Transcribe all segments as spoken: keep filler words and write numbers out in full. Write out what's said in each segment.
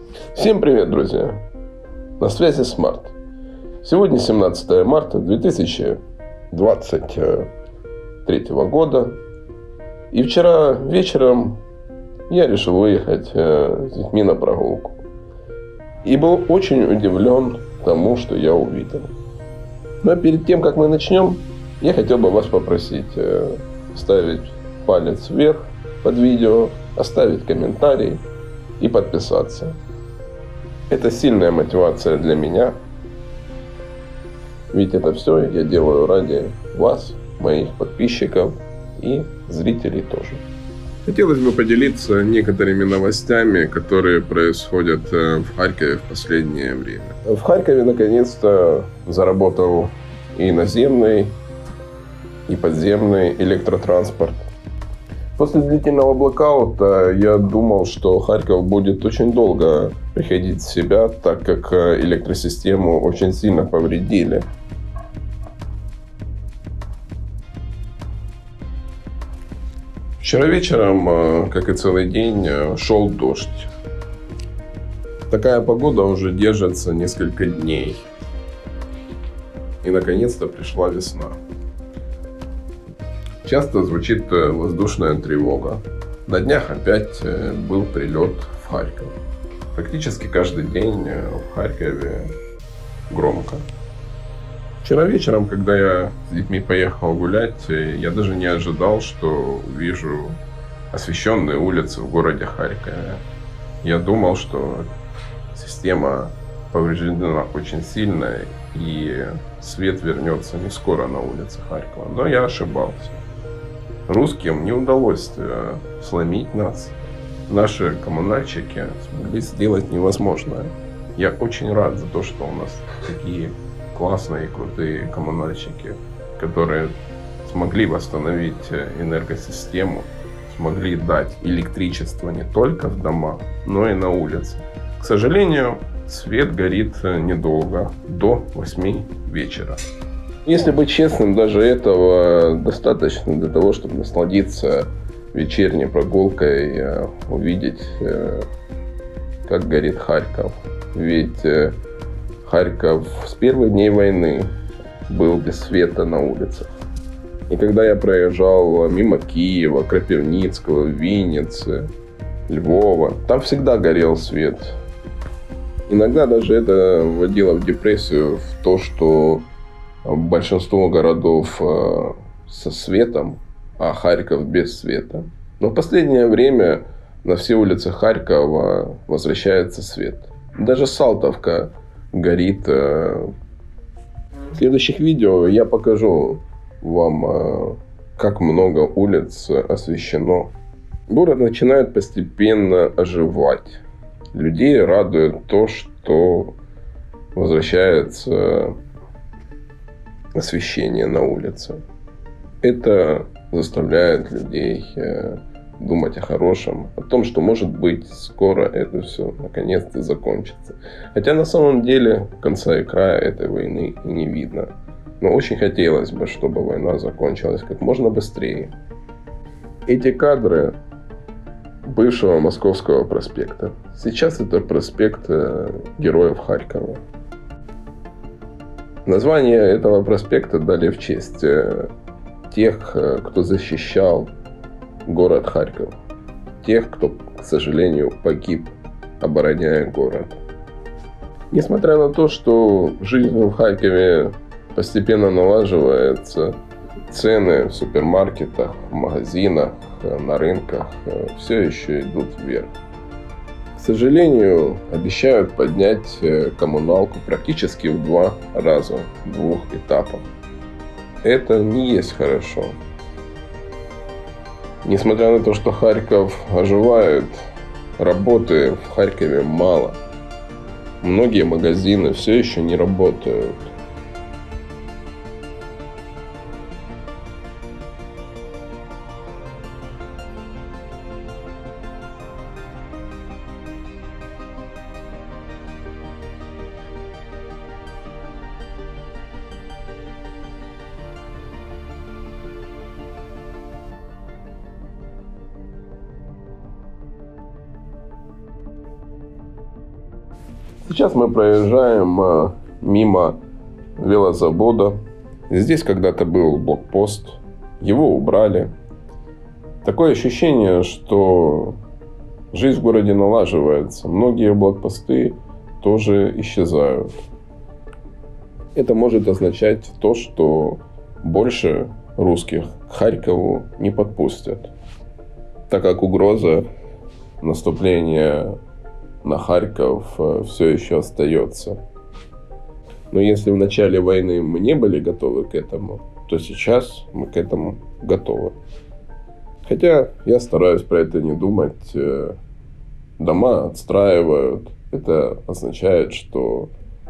Всем привет, друзья! На связи Смарт. Сегодня семнадцатое марта две тысячи двадцать третьего года. И вчера вечером я решил выехать с детьми на прогулку. И был очень удивлен тому, что я увидел. Но перед тем, как мы начнем, я хотел бы вас попросить ставить палец вверх под видео, оставить комментарий и подписаться. Это сильная мотивация для меня. Ведь это все я делаю ради вас, моих подписчиков и зрителей тоже. Хотелось бы поделиться некоторыми новостями, которые происходят в Харькове в последнее время. В Харькове наконец-то заработал и наземный, и подземный электротранспорт. После длительного блокаута я думал, что Харьков будет очень долго приходить в себя, так как электросистему очень сильно повредили. Вчера вечером, как и целый день, шел дождь. Такая погода уже держится несколько дней. И наконец-то пришла весна. Часто звучит воздушная тревога. На днях опять был прилет в Харьков. Практически каждый день в Харькове громко. Вчера вечером, когда я с детьми поехал гулять, я даже не ожидал, что увижу освещенные улицы в городе Харькове. Я думал, что система повреждена очень сильно и свет вернется не скоро на улице Харькова. Но я ошибался. Русским не удалось сломить нас. Наши коммунальщики смогли сделать невозможное. Я очень рад за то, что у нас такие классные и крутые коммунальщики, которые смогли восстановить энергосистему, смогли дать электричество не только в дома, но и на улице. К сожалению, свет горит недолго, до восьми вечера. Если быть честным, даже этого достаточно для того, чтобы насладиться вечерней прогулкой, увидеть, как горит Харьков. Ведь Харьков с первых дней войны был без света на улицах. И когда я проезжал мимо Киева, Крапивницкого, Винницы, Львова, там всегда горел свет. Иногда даже это вводило в депрессию в то, что большинство городов со светом, а Харьков без света. Но в последнее время на все улицы Харькова возвращается свет. Даже Салтовка горит. В следующих видео я покажу вам, как много улиц освещено. Город начинает постепенно оживать. Людей радует то, что возвращается освещение на улице. Это заставляет людей думать о хорошем, о том, что, может быть, скоро это все наконец-то закончится. Хотя на самом деле конца и края этой войны не видно. Но очень хотелось бы, чтобы война закончилась как можно быстрее. Эти кадры бывшего Московского проспекта. Сейчас это проспект Героев Харькова. Название этого проспекта дали в честь тех, кто защищал город Харьков. Тех, кто, к сожалению, погиб, обороняя город. Несмотря на то, что жизнь в Харькове постепенно налаживается, цены в супермаркетах, в магазинах, на рынках все еще идут вверх. К сожалению, обещают поднять коммуналку практически в два раза, в двух этапах. Это не есть хорошо. Несмотря на то, что Харьков оживает, работы в Харькове мало. Многие магазины все еще не работают. Сейчас мы проезжаем мимо велозавода. Здесь когда-то был блокпост. Его убрали. Такое ощущение, что жизнь в городе налаживается. Многие блокпосты тоже исчезают. Это может означать то, что больше русских к Харькову не подпустят, так как угроза наступления на Харьков все еще остается. Но если в начале войны мы не были готовы к этому, то сейчас мы к этому готовы. Хотя я стараюсь про это не думать. Дома отстраивают. Это означает, что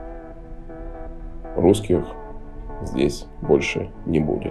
русских здесь больше не будет.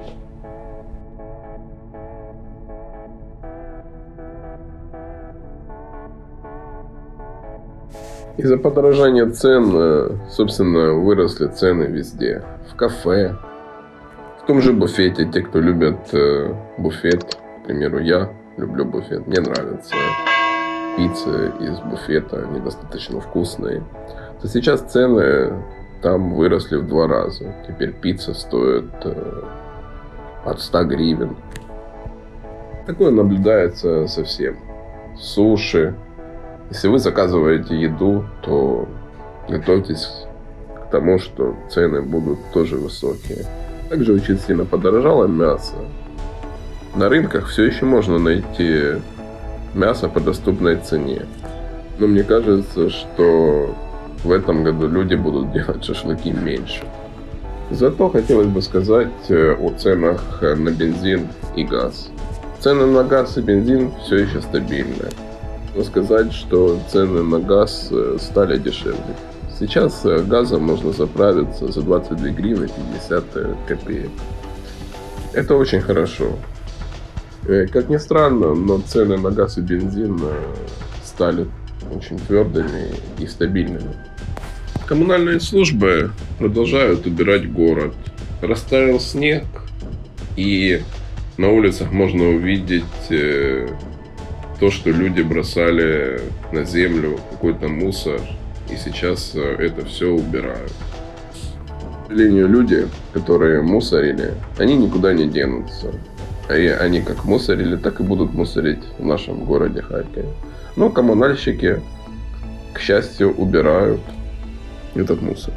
Из-за подорожания цен, собственно, выросли цены везде. В кафе, в том же буфете. Те, кто любят буфет, к примеру, я люблю буфет. Мне нравятся пиццы из буфета, они достаточно вкусные. То сейчас цены там выросли в два раза. Теперь пицца стоит от ста гривен. Такое наблюдается совсем. Суши. Если вы заказываете еду, то готовьтесь к тому, что цены будут тоже высокие. Также очень сильно подорожало мясо. На рынках все еще можно найти мясо по доступной цене. Но мне кажется, что в этом году люди будут делать шашлыки меньше. Зато хотелось бы сказать о ценах на бензин и газ. Цены на газ и бензин все еще стабильны. Но сказать, что цены на газ стали дешевле. Сейчас газом можно заправиться за двадцать две гривны пятьдесят копеек. Это очень хорошо. Как ни странно, но цены на газ и бензин стали очень твердыми и стабильными. Коммунальные службы продолжают убирать город. Растаял снег, и на улицах можно увидеть то, что люди бросали на землю, какой-то мусор, и сейчас это все убирают. К сожалению, люди, которые мусорили, они никуда не денутся. И они как мусорили, так и будут мусорить в нашем городе Харькове. Но коммунальщики, к счастью, убирают этот мусор.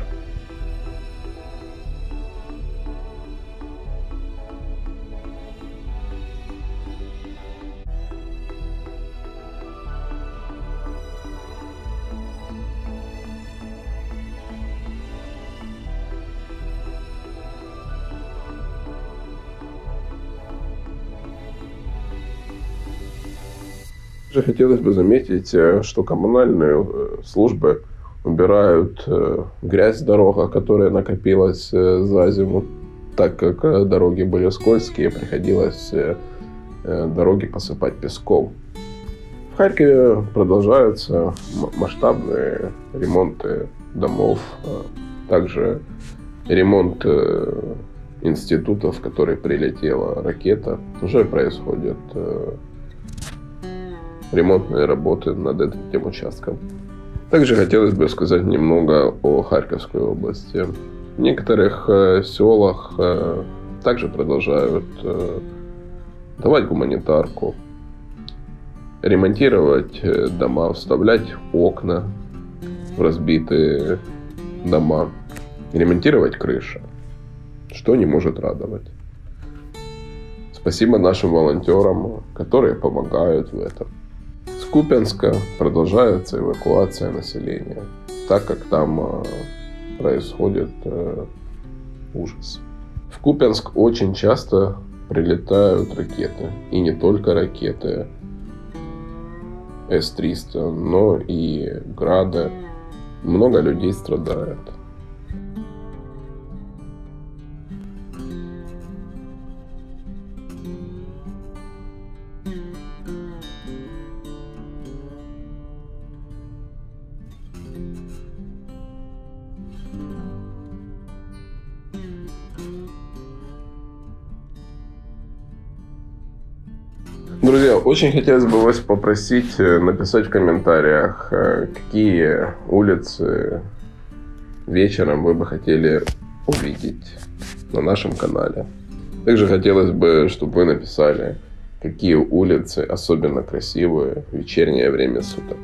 Хотелось бы заметить, что коммунальные службы убирают грязь с дорог, которая накопилась за зиму, так как дороги были скользкие, приходилось дороги посыпать песком. В Харькове продолжаются масштабные ремонты домов, также ремонт институтов, в который прилетела ракета. Уже происходит ремонтные работы над этим участком. Также хотелось бы сказать немного о Харьковской области. В некоторых э, селах э, также продолжают э, давать гуманитарку, ремонтировать э, дома, вставлять окна в разбитые дома, ремонтировать крыши, что не может радовать. Спасибо нашим волонтерам, которые помогают в этом. С Купянска продолжается эвакуация населения, так как там происходит ужас. В Купянск очень часто прилетают ракеты, и не только ракеты эс триста, но и грады. Много людей страдает. Друзья, очень хотелось бы вас попросить написать в комментариях, какие улицы вечером вы бы хотели увидеть на нашем канале. Также хотелось бы, чтобы вы написали, какие улицы особенно красивые в вечернее время суток.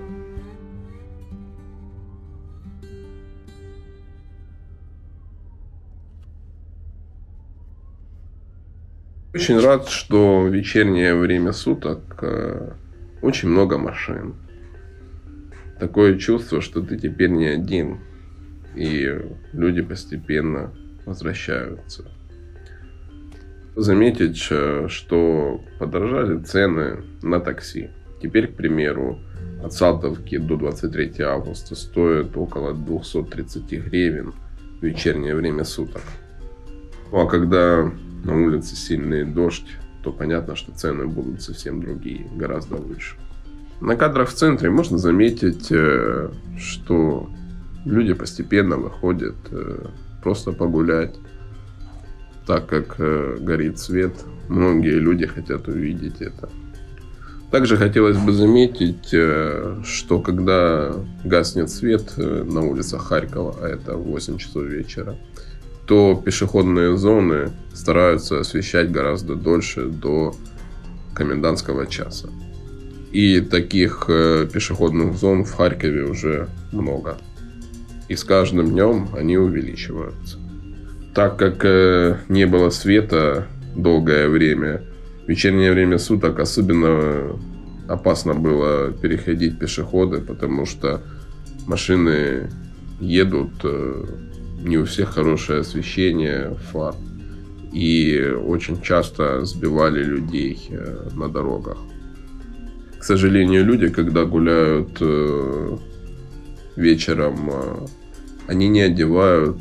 Очень рад, что в вечернее время суток очень много машин. Такое чувство, что ты теперь не один, и люди постепенно возвращаются. Заметить, что подорожали цены на такси. Теперь, к примеру, от Салтовки до двадцать третьего августа стоит около двести тридцать гривен в вечернее время суток. Ну а когда на улице сильный дождь, то понятно, что цены будут совсем другие, гораздо выше. На кадрах в центре можно заметить, что люди постепенно выходят просто погулять, так как горит свет. Многие люди хотят увидеть это. Также хотелось бы заметить, что когда гаснет свет на улицах Харькова, а это восемь часов вечера, то пешеходные зоны стараются освещать гораздо дольше, до комендантского часа. И таких пешеходных зон в Харькове уже много. И с каждым днем они увеличиваются. Так как не было света долгое время, в вечернее время суток особенно опасно было переходить пешеходы, потому что машины едут, не у всех хорошее освещение фар, и очень часто сбивали людей на дорогах. К сожалению, люди, когда гуляют вечером, они не одевают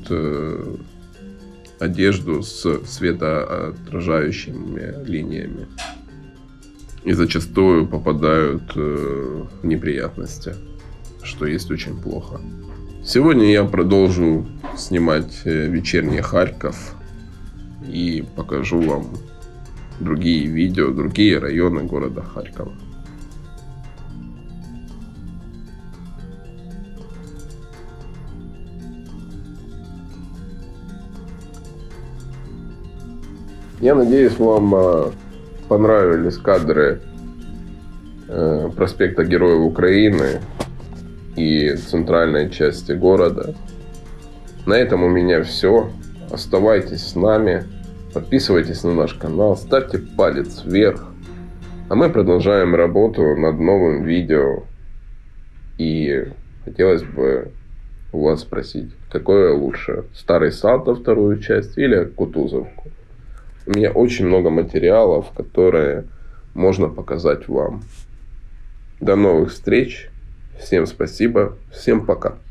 одежду с светоотражающими линиями и зачастую попадают в неприятности, что есть очень плохо. Сегодня я продолжу снимать вечерний Харьков и покажу вам другие видео, другие районы города Харькова. Я надеюсь, вам понравились кадры проспекта Героев Украины и центральной части города. На этом у меня все. Оставайтесь с нами, подписывайтесь на наш канал, ставьте палец вверх. А мы продолжаем работу над новым видео. И хотелось бы у вас спросить, какое лучше? Старый Салтов вторую часть или Кутузовку? У меня очень много материалов, которые можно показать вам. До новых встреч. Всем спасибо. Всем пока.